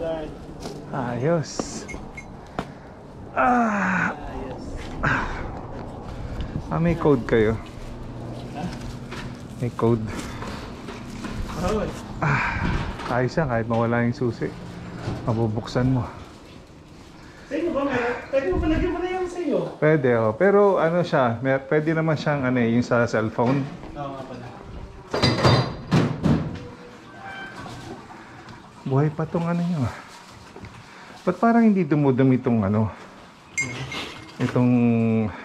Ayos. Ah, may code kayo? May code. Ayos yan, kahit mawala yung susi, mabubuksan mo. Sa inyo ba meron? Pwede mo palagyan mo na yan sa iyo? Pwede, oh. Pero ano siya, pwede naman siyang ano, yung sa cellphone. Oo nga pala. Buhay pa tong ano nyo. Ba't parang hindi dumudumi itong ano? Itong